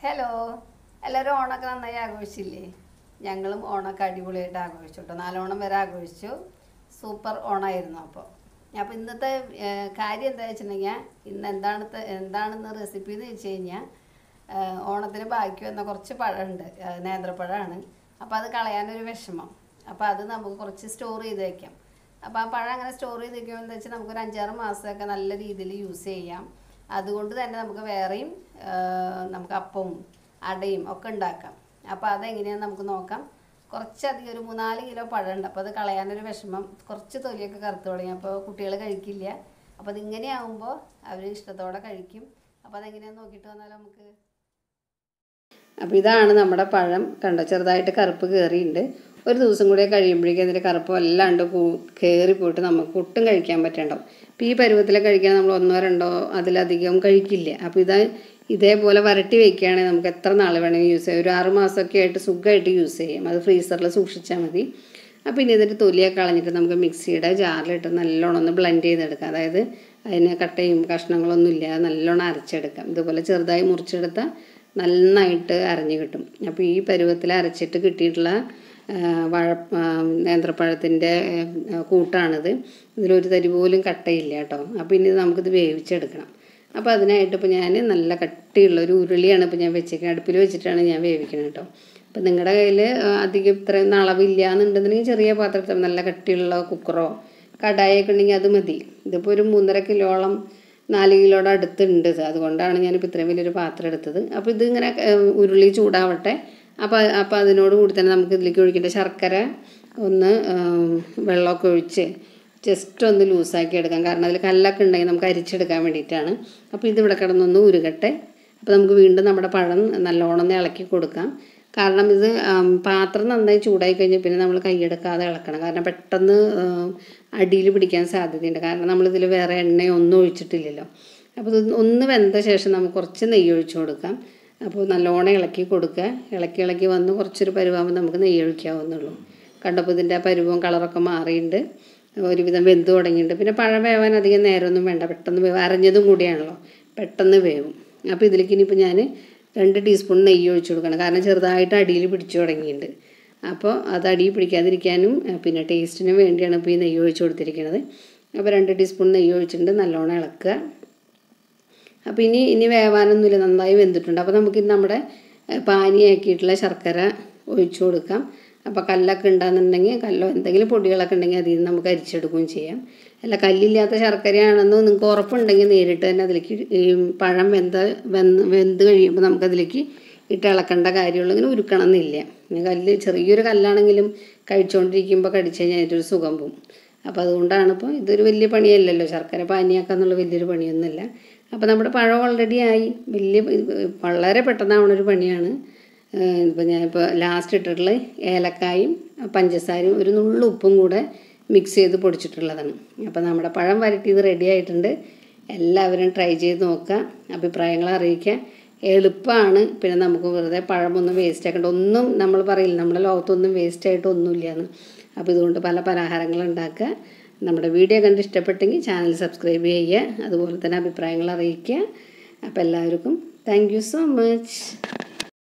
Hello എല്ലാവരും ഓണമൊക്കെ നന്നായി ആഘോഷിച്ചില്ലേ? ഞങ്ങളും ഓണമൊക്കെ അടിപൊളിയായിട്ട് ആഘോഷിച്ചു കേട്ടോ. 4 ഓണം വരെ ആഘോഷിച്ചു. സൂപ്പർ ഓണമായിരുന്നു. അപ്പോൾ ഇന്നത്തെ കാര്യം എന്താ വെച്ചിട്ടുണ്ടെങ്കിൽ, ഇന്ന് എന്താണെന്ന് റെസിപ്പി എന്ന് വെച്ച് കഴിഞ്ഞാൽ, ഓണത്തിന് ബാക്കി വന്ന കുറച്ച് പഴമുണ്ട്, നേന്ത്രപ്പഴമാണ്. അപ്പോൾ അത് കളയാനൊരു വിഷമം. അപ്പോൾ അത് നമുക്ക് കുറച്ച് സ്റ്റോർ ചെയ്ത് വയ്ക്കാം. അപ്പോൾ ആ പഴം അങ്ങനെ സ്റ്റോർ ചെയ്ത് വയ്ക്കുമ്പോൾ എന്താ വെച്ചാൽ നമുക്കൊരു 5-6 മാസമൊക്കെ നല്ല രീതിയിൽ യൂസ് ചെയ്യാം. അതുകൊണ്ട് തന്നെ നമുക്ക് വേറെയും നമുക്ക് അപ്പവും അടയും ഒക്കെ ഉണ്ടാക്കാം. അപ്പോൾ അതെങ്ങനെയാണെന്ന് നമുക്ക് നോക്കാം. കുറച്ചധികം ഒരു 3-4 കിലോ പഴമുണ്ട്. അപ്പോൾ അത് കളയാനൊരു വിഷമം. കുറച്ച് തൊലിയൊക്കെ കറുത്ത് തുടങ്ങി. അപ്പോൾ കുട്ടികൾ കഴിക്കില്ല. അപ്പോൾ അതിങ്ങനെയാകുമ്പോൾ അവർ ഇഷ്ടത്തോടെ കഴിക്കും. അപ്പോൾ അതെങ്ങനെയാണെന്ന് നോക്കിയിട്ട് വന്നാൽ നമുക്ക്. അപ്പോൾ ഇതാണ് നമ്മുടെ പഴം. കണ്ടോ, ചെറുതായിട്ട് കറുപ്പ് കയറിയിട്ടുണ്ട്. ഒരു ദിവസം കൂടെ കഴിയുമ്പോഴേക്കും അതിൻ്റെ കറുപ്പ് വല്ലാണ്ട് കയറിപ്പോയിട്ട് നമുക്ക് ഒട്ടും കഴിക്കാൻ പറ്റണ്ടാവും. അപ്പോൾ ഈ പരുവത്തിലൊക്കെ കഴിക്കാൻ നമ്മൾ 1-2 അതിലധികം കഴിക്കില്ല. അപ്പോൾ ഇതേപോലെ വരട്ടി വയ്ക്കുകയാണെങ്കിൽ നമുക്ക് എത്ര നാൾ വേണമെങ്കിൽ യൂസ് ചെയ്യാം. ഒരു 6 മാസമൊക്കെ ആയിട്ട് സുഖമായിട്ട് യൂസ് ചെയ്യാം. അത് ഫ്രീസറിൽ സൂക്ഷിച്ചാൽ മതി. അപ്പോൾ ഇനി ഇതിൻ്റെ തൊലിയൊക്കെ കളഞ്ഞിട്ട് നമുക്ക് മിക്സിയുടെ ജാറിലിട്ട് നല്ലോണം ഒന്ന് ബ്ലെൻഡ് ചെയ്തെടുക്കാം. അതായത് അതിന് കട്ടയും കഷ്ണങ്ങളൊന്നും ഇല്ലാതെ നല്ലോണം അരച്ചെടുക്കാം. ഇതുപോലെ ചെറുതായി മുറിച്ചെടുത്താൽ നന്നായിട്ട് അരഞ്ഞ് കിട്ടും. അപ്പോൾ ഈ പരുവത്തിൽ അരച്ചിട്ട് കിട്ടിയിട്ടുള്ള നേന്ത്രപ്പഴത്തിൻ്റെ കൂട്ടാണിത്. ഇതിലൊരു തരി പോലും കട്ടയില്ല കേട്ടോ. അപ്പോൾ ഇനി നമുക്കിത് വേവിച്ചെടുക്കണം. അപ്പോൾ അതിനായിട്ട് ഇപ്പോൾ ഞാൻ നല്ല കട്ടിയുള്ളൊരു ഉരുളിയാണ് ഇപ്പോൾ ഞാൻ വെച്ചേക്കുന്നത്. അടുപ്പിൽ വെച്ചിട്ടാണ് ഞാൻ വേവിക്കുന്നത് കേട്ടോ. അപ്പോൾ നിങ്ങളുടെ കയ്യിൽ അധികം ഇത്രയും അളവില്ല എന്നുണ്ടെന്നുണ്ടെങ്കിൽ ചെറിയ പാത്രത്തിൽ നല്ല കട്ടിയുള്ള കുക്കറോ കടായൊക്കെ ഉണ്ടെങ്കിൽ അത് മതി. ഇതിപ്പോൾ ഒരു 3.5 കിലോളം 4 കിലോയുടെ അടുത്തുണ്ട്. അതുകൊണ്ടാണ് ഞാനിപ്പോൾ ഇത്രയും വലിയൊരു പാത്രം എടുത്തത്. അപ്പോൾ ഇതിങ്ങനെ ഉരുളി ചൂടാവട്ടെ. അപ്പോൾ അതിനോട് കൂടി തന്നെ നമുക്ക് ഇതിലേക്ക് ഒഴിക്കേണ്ട ശർക്കര ഒന്ന് വെള്ളമൊക്കെ ഒഴിച്ച് ജസ്റ്റ് ഒന്ന് ലൂസാക്കി എടുക്കാം. കാരണം അതിൽ കല്ലൊക്കെ ഉണ്ടെങ്കിൽ നമുക്ക് അരിച്ചെടുക്കാൻ വേണ്ടിയിട്ടാണ്. അപ്പോൾ ഇതിവിടെ കിടന്നൊന്ന് ഉരുകട്ടെ. അപ്പോൾ നമുക്ക് വീണ്ടും നമ്മുടെ പഴം നല്ലോണം ഇളക്കി കൊടുക്കാം. കാരണം ഇത് പാത്രം നന്നായി ചൂടായി കഴിഞ്ഞാൽ പിന്നെ നമ്മൾ കൈയെടുക്കാതെ ഇളക്കണം. കാരണം പെട്ടെന്ന് അടിയിൽ പിടിക്കാൻ സാധ്യതയുണ്ട്. കാരണം നമ്മളിതിൽ വേറെ എണ്ണയൊന്നും ഒഴിച്ചിട്ടില്ലല്ലോ. അപ്പോൾ ഇത് ഒന്ന് വെന്ത ശേഷം നമുക്ക് കുറച്ച് നെയ്യ് ഒഴിച്ച് കൊടുക്കാം. അപ്പോൾ നല്ലോണം ഇളക്കി കൊടുക്കുക. ഇളക്കി വന്ന് കുറച്ചൊരു പരുവാകുമ്പോൾ നമുക്ക് നെയ്യ് ഒഴിക്കാവുന്നുള്ളൂ. കണ്ടപ്പോൾ ഇതിൻ്റെ പരുവവും കളറൊക്കെ മാറിയിട്ടുണ്ട്. ഒരുവിധം വെന്ത് തുടങ്ങിയിട്ടുണ്ട്. പിന്നെ പഴം വേവാൻ അധികം നേരമൊന്നും വേണ്ട. പെട്ടെന്ന് വേവ്, അരഞ്ഞതും കൂടിയാണല്ലോ, പെട്ടെന്ന് വേവും. അപ്പോൾ ഇതിലേക്ക് ഇനിയിപ്പോൾ ഞാൻ 2 ടീസ്പൂൺ നെയ്യ് ഒഴിച്ച് കൊടുക്കണം. കാരണം ചെറുതായിട്ട് അടിയിൽ പിടിച്ചു തുടങ്ങിയിട്ടുണ്ട്. അപ്പോൾ അത് അടിയിൽ പിടിക്കാതിരിക്കാനും പിന്നെ ടേസ്റ്റിനും വേണ്ടിയാണ് ഇപ്പോൾ ഈ നെയ്യ് ഒഴിച്ച് കൊടുത്തിരിക്കുന്നത്. അപ്പോൾ 2 ടീസ്പൂൺ നെയ്യ് ഒഴിച്ചിട്ടുണ്ട്. നല്ലോണം ഇളക്കുക. അപ്പോൾ ഇനി വേവാനൊന്നുമില്ല, നന്നായി വെന്തിട്ടുണ്ട്. അപ്പോൾ നമുക്കിത് നമ്മുടെ പാനിയാക്കിയിട്ടുള്ള ശർക്കര ഒഴിച്ചു കൊടുക്കാം. അപ്പോൾ കല്ലൊക്കെ ഉണ്ടാകുന്നുണ്ടെങ്കിൽ കല്ലോ എന്തെങ്കിലും പൊടികളൊക്കെ ഉണ്ടെങ്കിൽ അതിൽ നിന്ന് നമുക്ക് അരിച്ചെടുക്കുകയും ചെയ്യാം. അല്ല, കല്ലില്ലാത്ത ശർക്കരയാണെന്ന് നിങ്ങൾക്ക് ഉറപ്പുണ്ടെങ്കിൽ നേരിട്ട് തന്നെ അതിലേക്ക് ഈ പഴം വെന്ത് കഴിയുമ്പോൾ നമുക്കതിലേക്ക് ഇട്ട് ഇളക്കേണ്ട കാര്യമുള്ളൂ. ഇങ്ങനെ ഉരുക്കണം എന്നില്ല. ചെറിയൊരു കല്ലാണെങ്കിലും കഴിച്ചുകൊണ്ടിരിക്കുമ്പോൾ കടിച്ചു കഴിഞ്ഞാൽ അതിൻ്റെ ഒരു സുഖം പോവും. അപ്പോൾ അതുകൊണ്ടാണ്. ഇപ്പോൾ ഇതൊരു വലിയ പണിയല്ലല്ലോ, ശർക്കര പാനിയാക്കുക എന്നുള്ള വലിയൊരു പണിയൊന്നുമില്ല. അപ്പോൾ നമ്മുടെ പഴം ഓൾറെഡി ആയി. വളരെ പെട്ടെന്നാവണൊരു പണിയാണ്. ഇപ്പോൾ ഞാനിപ്പോൾ ലാസ്റ്റ് ഇട്ടിട്ടുള്ള ഏലക്കായും പഞ്ചസാരയും ഒരു നുള്ളു ഉപ്പും കൂടെ മിക്സ് ചെയ്ത് പൊടിച്ചിട്ടുള്ളതാണ്. അപ്പോൾ നമ്മുടെ പഴം വരട്ടിയത് റെഡി ആയിട്ടുണ്ട്. എല്ലാവരും ട്രൈ ചെയ്ത് നോക്കുക, അഭിപ്രായങ്ങൾ അറിയിക്കുക. എളുപ്പമാണ്. പിന്നെ നമുക്ക് വെറുതെ പഴമൊന്നും വേസ്റ്റ് ആക്കേണ്ട. ഒന്നും നമ്മൾ പറയില്ല, നമ്മുടെ ലോകത്തൊന്നും വേസ്റ്റായിട്ട് ഒന്നുമില്ലയെന്ന്. അപ്പോൾ ഇതുകൊണ്ട് പല പലഹാരങ്ങൾ ഉണ്ടാക്കുക. നമ്മുടെ വീഡിയോ കണ്ട് ഇഷ്ടപ്പെട്ടെങ്കിൽ ചാനൽ സബ്സ്ക്രൈബ് ചെയ്യുക. അതുപോലെ തന്നെ അഭിപ്രായങ്ങൾ അറിയിക്കുക. അപ്പോൾ എല്ലാവർക്കും താങ്ക് യു സോ മച്ച്.